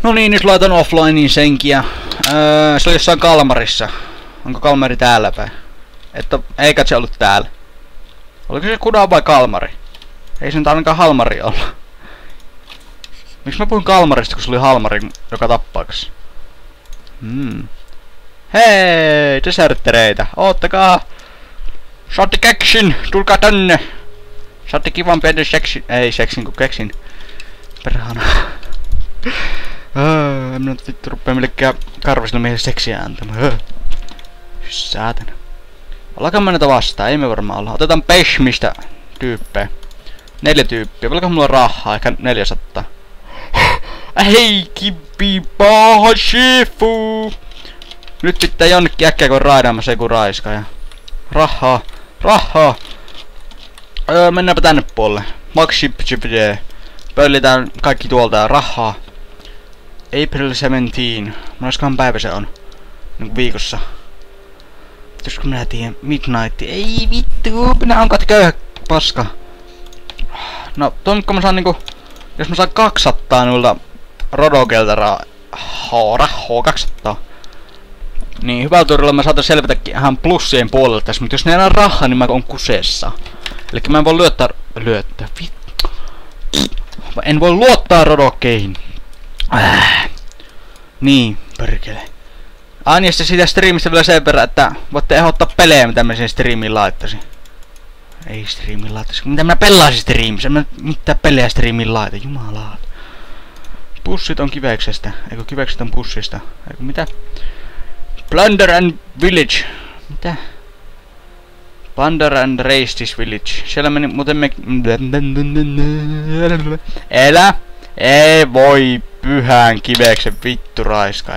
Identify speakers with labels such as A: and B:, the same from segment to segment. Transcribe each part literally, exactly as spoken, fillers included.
A: No niin, nyt laitan offlinein senkiä. Öö, se oli jossain Kalmarissa. Onko Kalmari täällä päin? Että eikä se ollut täällä. Oliko se Kuda vai Kalmari? Ei se nyt ainakaan Halmari olla. Miksi mä puhuin Kalmarista, kun se oli Halmari, joka tappaakas? Hmm. Hei, deserttereitä, oottakaa! Saatte keksin, tulkaa tänne! Saatte kivan pienen seksin, ei seksin kun keksin. Perhana. Öö, en minä nyt vittu rupea millekään karvasille miehille seksiä antamaan. Öö. Saatana. Ollaanko me näitä vastaan? Ei me varmaan olla. Otetaan Peshmistä tyyppejä. Neljä tyyppiä. Paljonko mulla on rahaa? Ehkä neljäsataa. Hei, kippi paha shifu! Nyt pitää jonnekin äkkiä kun raidaamassa joku raiskaaja. Rahaa. Rahaa. Öö, mennäänpä tänne puolelle. Maxi Pchipide. Pöllitään kaikki tuolta ja rahaa. April seventeen. Moneskohan päivä se on? Niinku viikossa. Pitäisikö minä tiedän? Midnight. Ei vittu, minä on kat köyhä paska. No, tuonko mä saan niinku... Jos mä saan kaksisataa noilta Rodogelta rahaa, rahaa kaksisataa. Niin hyvällä tuurilla mä saatan selvitäkin ihan plussien puolelle tässä, mutta jos ne ei enää rahaa, niin mä oon kuseessa. Elikkä mä en voi lyöttää... Lyöttää, vittu. En voi luottaa Rodokeihin. Äh. Niin, perkele. Aina ja siitä striimistä vielä sen verran, että voitte ehdottaa pelejä, mitä mä sen striimiin laittaisin. Ei striimiin laittaisin. Mitä mä pelaisin striimissä? En mä mitään pelejä striimiin laita. Jumalaa. Pussit on kiveksestä. Eikö kivekset on pussista? Eikö mitä? Plunder and Village. Mitä? Plunder and Race this Village. Siellä meni muuten me... Elä! Ei voi pyhän kiveksen vittu raiskaaja.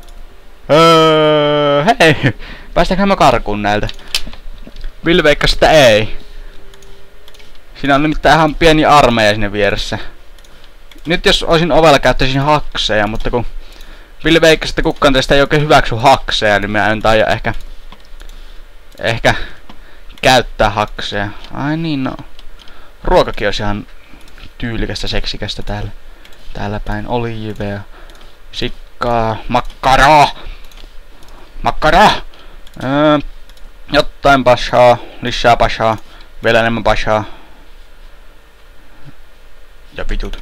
A: Öö, hei! Päästäänkö mä karkuun näiltä? Ville veikkasi, että ei. Siinä on nimittäin ihan pieni armeija sinne vieressä. Nyt jos olisin ovella käyttäisin hakseja, mutta kun Ville veikkasi, että kukaan teistä ei oikein hyväksy hakseja, niin mä en taida ehkä... Ehkä... Käyttää hakseja. Ai niin, no... Ruokakin olisi ihan tyylikästä, seksikästä täällä. Täällä päin oliivea. Sikkaa, makkaraa! Makkaraa! Öö, jotain pashaa, lisää pashaa, vielä enemmän pashaa. Ja vitut.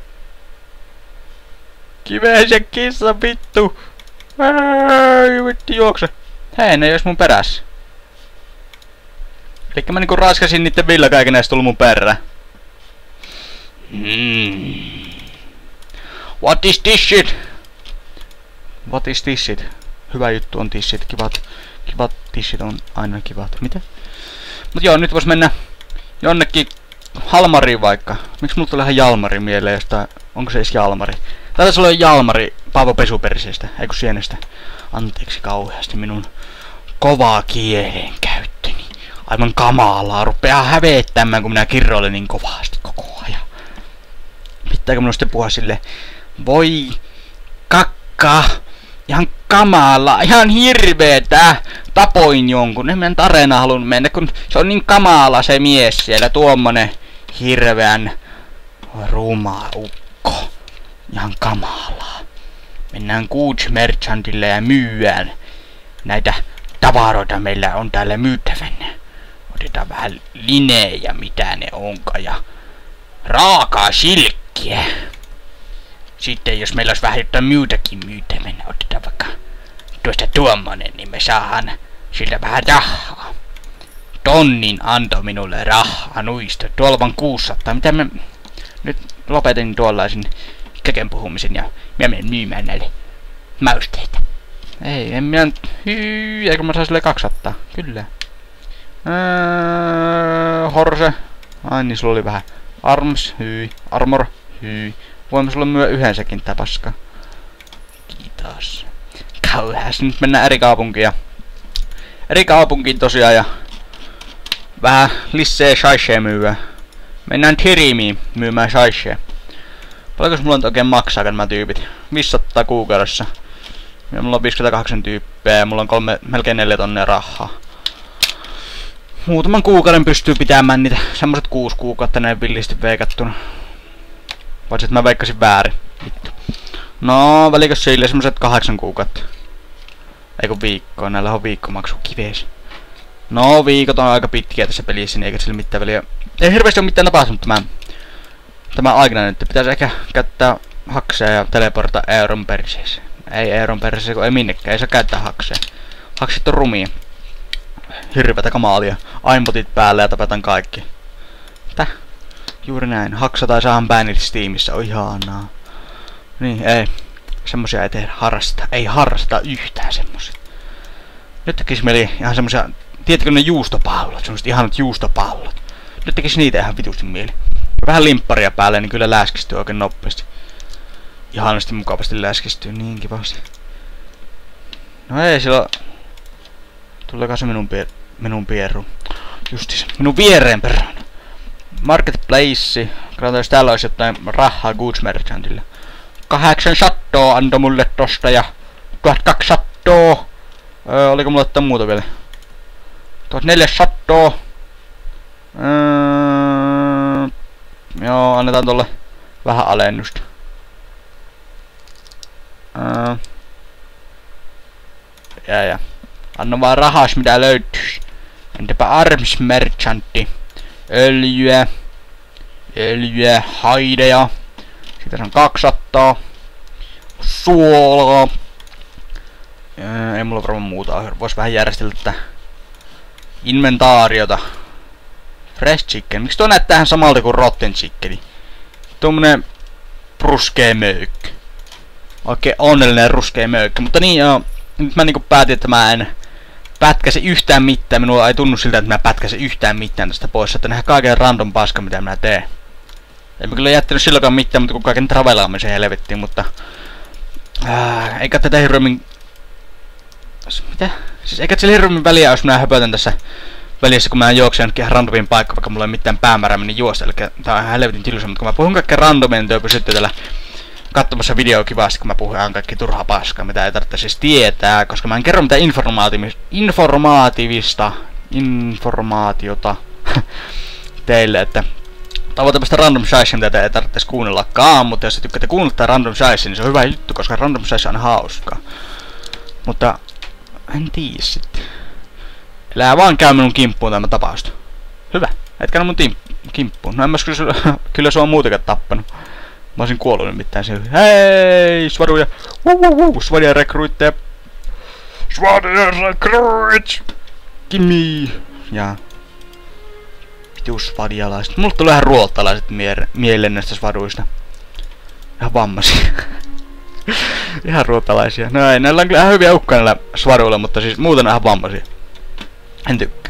A: Kiveisen kissa vittu! Ei vittu juokse! Hei, ne ei ois mun perässä. Elikkä mä niinku raiskasin niitten villakaiken ja tullu mun perään. Hmm. What is this shit? What is this shit? Hyvä juttu on tissit, kivat, kivat tissit on aina kivat. Mitä? Mut joo, nyt vois mennä jonnekin Halmariin vaikka. Miks mulla tulee ihan Jalmari mieleen jostain? Onko se edes Jalmari? Taitais olla Jalmari Paavo Pesuperisestä, eiku Sienestä. Anteeksi kauheasti minun kovaa kielen käyttöni. Aivan kamalaa, rupeaa hävettämään kun minä kirroilen niin kovasti koko ajan. Pitääkö minun sitten puhua silleen? Voi kakka! Ihan kamala, ihan hirveetä! Tapoin jonkun, en mä tarina halunnut mennä, kun se on niin kamala se mies siellä, tuommoinen hirveän ruma ukko. Ihan kamalaa. Mennään Goods Merchantille ja myyään näitä tavaroita meillä on täällä myytävänä. Otetaan vähän linejä, mitä ne onkaan, ja raakaa silkkiä. Sitten jos meillä olisi vähän jotain myytäkin myytävänä, otetaan vaikka tuosta tuommoinen, niin me saadaan sillä vähän rahaa. Tonnin antoi minulle rahaa nuista. Tuolla vaan kuusisataa. Mitä mä... Nyt lopetin tuollaisen keken puhumisen ja mä menen myymään näille mausteita. Ei, en minä... Hyi, eikö mä saa sille kaksisataa? Kyllä. Öö, horse. Ai niin, sulla oli vähän. Arms, hyi. Armor, hyi. Voimme sulle myö yhdensäkin tää paska. Kiitos. Kauheas, nyt mennään eri kaupunkiin. Eri kaupunkiin tosiaan ja... Vähän lisää shaishea myyä. Mennään Tirimiin myymään shaishea. Paljonko mulla on oikein maksaa nämä tyypit? viisisataa kuukaudessa. Ja mulla on viisikymmentäkahdeksan tyyppiä ja mulla on kolme, melkein neljä tonnia rahaa. Muutaman kuukauden pystyy pitämään niitä. Semmoset kuusi kuukautta näin villisti veikattuna. Paitsi että mä veikkasin väärin. Vittu. No, välikös sille semmoset kahdeksan kuukautta? Eiku viikkoa, näillä on viikkomaksu kivees. No, viikot on aika pitkiä tässä pelissä, niin eikä sillä mitään väliä. Ei hirveästi oo mitään tapahtunut tämä, tämä aikana nyt. Pitäis ehkä käyttää haksea ja teleporta euron perseeseen. Ei euron perseeseen, kun ei minnekään, ei saa käyttää haksea. Haksit on rumia. Hirvetä kamaalia. Aimbotit päälle ja tapetan kaikki. Täh? Juuri näin. Haksa tai saahan bännit Steamissa. Oi ihanaa. Niin, ei. Semmosia ei tehdä harrasta. Ei harrasta yhtään semmosia. Nyt tekis mieli ihan semmosia... Tiedätkö ne juustopallot? Semmoset ihanat juustopallot. Nyt tekis niitä ihan vitusti mieli. Vähän limpparia päälle, niin kyllä läskistyy oikein nopeasti. Ihanasti mukavasti läskistyy. Niin kivasti. No ei sillä... Tuleekaan se minun, pier... minun pieru. Justis. Minun viereen perään. Marketplace. Katsotaan jos täällä olisi jotain rahaa Goods Merchantille. Kahdeksan sattoa antoi mulle tosta ja tuhatkaksisataa. Öö, oliko mulla jotain muuta vielä? tuhatneljäsataa. Öö, joo, annetaan tolle vähän alennusta. Öö. Jää jää. Anna vaan rahas mitä löytyis. Entäpä Arms Merchantti. Öljyä. Öljyä, haideja. Siitä on kaksisataa. Suolaa. Öö, ei mulla varmaan muuta. Vois vähän järjestellä tätä inventaariota. Fresh chicken. Miksi tuo näyttää ihan samalta kuin rotten chickeni? Tuommoinen ruskee möykky. Oikein onnellinen ruskee möykky. Mutta niin joo. Nyt mä niinku päätin, että mä en pätkäse yhtään mitään. Minulla ei tunnu siltä, että mä pätkäse yhtään mitään tästä pois. Että nähdään kaiken random paska, mitä mä teen. En mä kyllä jättänyt silloinkaan mitään, mutta kun kaiken travelaamisen helvettiin, mutta... Ää, eikä tätä hirveemmin... Mitä? Siis eikä sillä hirveemmin väliä, jos minä höpötän tässä välissä, kun mä juoksen jonnekin ihan randomiin paikkaan, vaikka mulla ei mitään päämäärää mennä juosta. Eli tää on ihan helvetin tylsä, mutta kun mä puhun kaikkea randomia, niin te pysytte täällä katsomassa videoa kivasti, kun mä puhun ihan kaikki turhaa paskaa, mitä ei tarvitse siis tietää, koska mä en kerro mitään informaatiivista, informaatiivista, informaatiota teille, että tavoite tämmöstä random size, mitä te ei tarvitse kuunnellakaan, mutta jos te tykkäätte kuunnella random size, niin se on hyvä juttu, koska random size on hauskaa. Mutta en tiedä sitten. Elää vaan käy minun kimppuun tämä tapausta. Hyvä, etkä minun kimppuun. No en mä kyllä, kyllä se on muutenkaan tappanut. Mä olisin kuollut nimittäin siihen. Hei, svaruja! Uhuhu, svaria rekruitteja! Svaria rekruit! Kimi! Ja... Vitus svadialaiset. Mulle tulee ihan ruottalaiset mie mieleen näistä svaruista. Ihan vammaisia. Ihan ruottalaisia. No ei, näillä on kyllä ihan hyviä ukkoja näillä svaruilla, mutta siis muuten ihan vammaisia. En tykkää.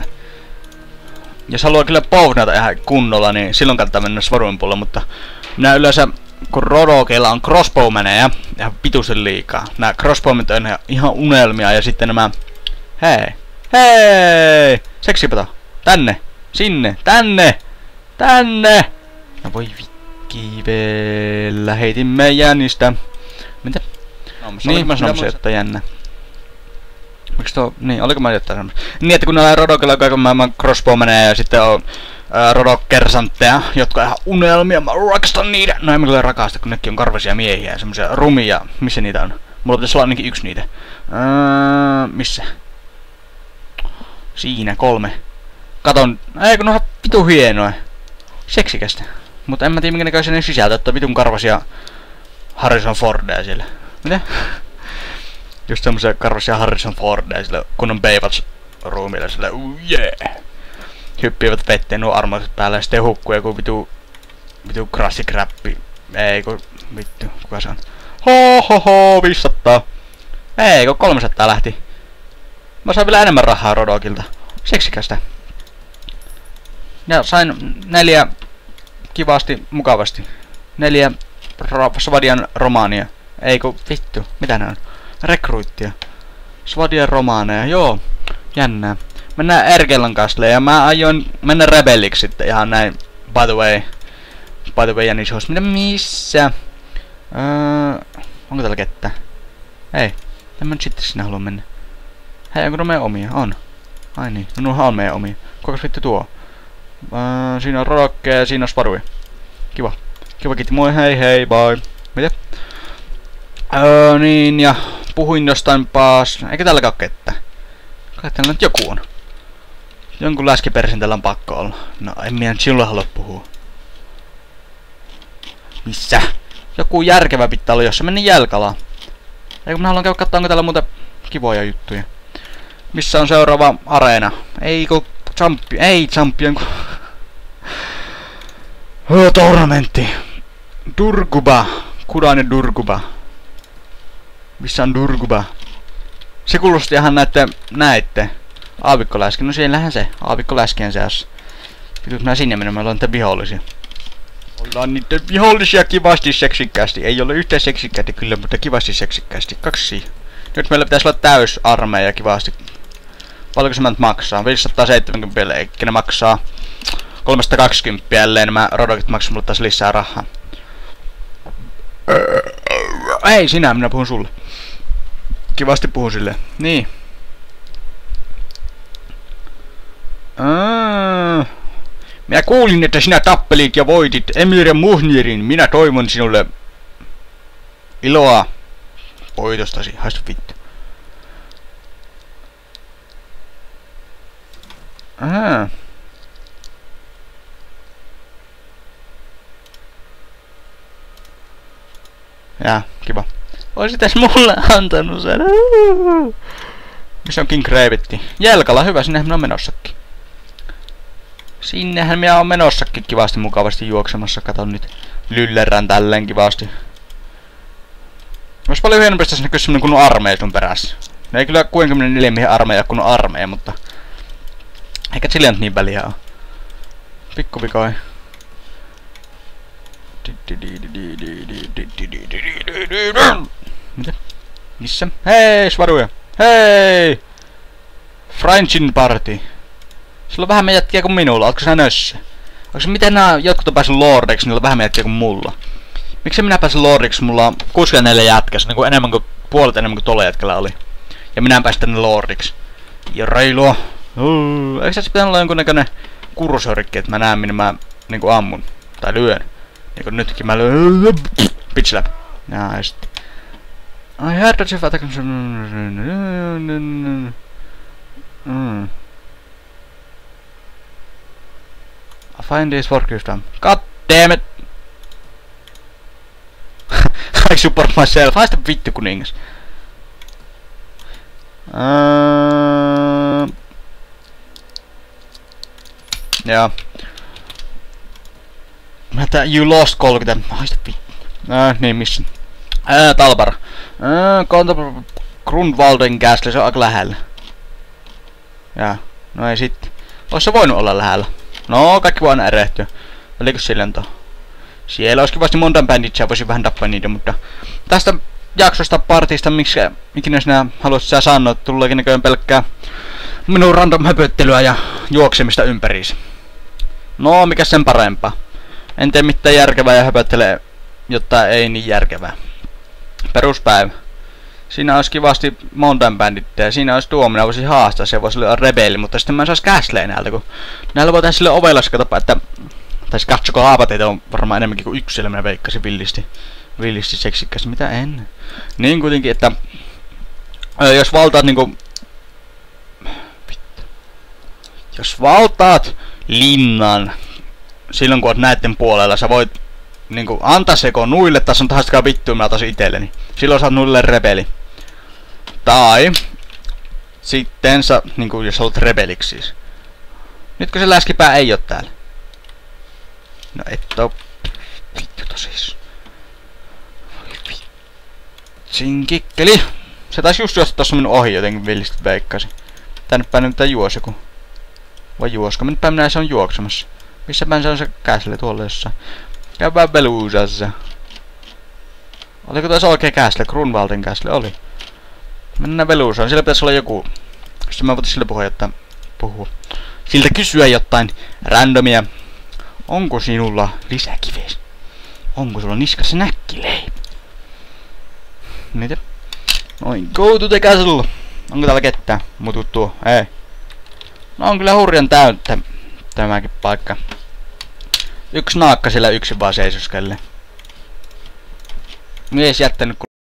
A: Jos haluaa kyllä pownata ihan kunnolla, niin silloin kannattaa mennä svaruin puolelle, mutta... Minä yleensä... Kun Rodokilla on crossbowmenejä, ihan pituisen liikaa. Nää crossbowmet on ihan unelmia ja sitten nämä... Hei! Hei! Seksipato! Tänne! Sinne! Tänne! Tänne! No voi vikkivellä, heitimme jännistä. Mitä? No, niin, mä sanoisin, että jännä. Miks tuo... Niin, oliko mä jotain semmoista? Niin, että kun näillä Rodokilla on kaiken maailman crossbowmenejä ja sitten on... Rodok-kersantteja, jotka on ihan unelmia, mä rakastan niitä. No en mä kyllä rakasta, kun nekin on karvaisia miehiä ja semmosia rumia. Missä niitä on? Mulla pitäisi olla ainakin yksi niitä. Öö, missä? Siinä, kolme. Katon, ei kun ne on vitu hienoja. Seksikästä. Mutta en mä tiedä minkä näköisiä ne sisältö, että vitun karvaisia Harrison Fordeja siellä. Mitä? Just semmosia karvaisia Harrison Fordeja siellä, kun on Baywatch ruumilla sillä, uh, yeah. Hyppivät vetteen nuo armoiset päällä ja sitten hukkuu joku vitu... Vitu krassikrappi. Ei kun... Vittu, kuka se on? Ho ho ho, viisisataa. Ei kun kolmesataa lähti. Mä sain vielä enemmän rahaa Rodokilta. Seksikästä. Ja sain neljä... Kivasti, mukavasti. Neljä... Ro Svadian romaania. Ei kun vittu, mitä nää on? Rekruittia. Svadian romaaneja, joo. Jännää. Mennään Ergelan kasleen ja mä aion mennä rebelliksi sitten ihan näin. By the way. By the way, Janis Host. Mitä missä? Öö, onko täällä kettä? Ei. En mä nyt sitten sinne halua mennä. Hei, onko ne meidän omia? On. Ai niin. No nuohan on meidän omia. Kuinka vittu tuo? Öö, siinä on Rodokkeja ja siinä on Sparuja. Kiva. Kiva kiitti. Moi hei hei, bye. Mitä? Öö, niin, ja puhuin jostain paas... Eikä tälläkään oo kettä. Kai täällä nyt joku on. Jonkun läskipersen tällä on pakko olla. No, en minä nyt sinulle halua puhua. Missä? Joku järkevä pitää olla, jos se meni Jälkalaan. Eikö minä haluan käydä katsoa, onko täällä muuta kivoja juttuja. Missä on seuraava areena? Ei kun Champion... Ei Champion kun... Oh, tournamentti. Durguba. Kudainen Durguba. Missä on Durguba? Se kuulosti ihan näette... Näette. Aavikkoläski. No siellähän se. Aavikkoläskien seassa. Pitäis minä sinne mennä, meillä on niitä vihollisia. Ollaan niitä vihollisia kivasti seksikkäästi. Ei ole yhtään seksikkäästi kyllä, mutta kivasti seksikkäästi. Kaksi. Nyt meillä pitäisi olla täys armeija kivasti. Paljonko se nyt maksaa? viisisataaseitsemänkymmentä, eikä ne maksaa kolmesataakaksikymmentä, ellei nämä rodokit maksaa mulle taas lisää rahaa. Ei sinä, minä puhun sulle. Kivasti puhun sille. Niin. Aa, minä kuulin, että sinä tappelit ja voitit Emir Muhnirin. Minä toivon sinulle iloa voitostasi. Haistu vittu. Aa. Jaa, kiva. Oisit edes mulle antanut sen. Missä on King Gravetti? Jälkala, hyvä, sinnehän minä on menossakin. Sinnehän minä on menossakin kivasti mukavasti juoksemassa. Katon nyt. Lyllerän tälleen kivasti. Olisi paljon hienompi, jos näkyisi semmonen kunnon armeija sun perässä. No ei kyllä kuusikymmentäneljä miehen armeija kunnon armeija, mutta... Eikä sillä nyt niin väliä oo. Pikku pikoi. Mitä? Missä? Hei, svaruja! Hei! Frenchin party. Sillä on vähemmän jätkiä kuin minulla, ootko sä nössä? Onko se miten nää jotkut on päässyt lordeiksi, niillä on vähemmän jätkiä kuin mulla? Miksi minä pääsin lordiksi? Mulla on kuusikymmentäneljä jätkäs, niin kuin enemmän kuin puolet enemmän kuin tolla jätkällä oli. Ja minä en pääsin tänne lordiksi. Ja reilua. Uh, eikö tässä pitänyt olla jonkunnäköinen kursorikki, että mä näen minne mä niinku ammun. Tai lyön. Niinku nytkin mä lyön. Bitch slap. Jaa, sitten. I heard that you attack. Mm. I find this work this time. God damn it! I support myself. Haista vittu kuningas. Uh... Joo. Mä tää you lost kolmekymmentä. Haista vittu. Äh, niin missä? Ää, Talbar. Ää, Konto... Grundwalden Castle, se on aika lähellä. Jaa, no ei sitten. Ois se voinut olla lähellä. No, kaikki voi aina erehtyä. Oliko silleen tohon? Siellä olisi kivasti monta banditsia, voisin vähän tappaa niitä, mutta... Tästä jaksosta partista, miksi ikinä sinä haluaisit sä sanoa, että tuleekin näköjään pelkkää minun random höpöttelyä ja juoksemista ympäriinsä. No, mikä sen parempaa. En tee mitään järkevää ja höpöttele, jotta ei niin järkevää. Peruspäivä. Siinä olisi kivasti mountain banditteja, siinä olisi tuomina, voisi haastaa, se voisi olla rebelli, mutta sitten mä en saisi käsleä näiltä, kun näillä voi tehdä sille ovellassa, katsopa, että... Tai katsoko haapateita on varmaan enemmänkin kuin yksi, siellä minä veikkasin villisti. Villisti seksikkästi, mitä en. Niin kuitenkin, että... Öö, jos valtaat niinku... Vittu. Jos valtaat linnan, silloin kun oot näitten puolella, sä voit... Niinku antaa seko nuille, taas on tahastakaa vittua, mä otan itselleni. Silloin saat nuille rebeli. Tai... Sitten sä, niinku jos olet rebeliksi siis. Nytkö se läskipää ei oo täällä? No et oo... Vittu tosis. Sinkikkeli. Se taisi just juosta tossa minun ohi jotenkin villisti veikkasin. Tänne päin nyt mitään juoseku. Vai juosko? Nyt päin minä se on juoksemassa. Missä päin se on se käsle tuolla jossain? Käydään Belusassa. Oliko tässä oikea käsle? Grunwalden käsle oli. Mennään Belusaan. Siellä pitäisi olla joku... Sitten mä voitin sille puhua, jotta... Puhua. Siltä kysyä jotain randomia. Onko sinulla lisäkives? Onko sulla niskassa näkkileipä? Mitä? Noin, go to the castle! Onko täällä ketään? Mutut tuo, ei. No on kyllä hurjan täyttä tämäkin paikka. Yksi naakka siellä yksin vaan seisoskelee. Mies jättänyt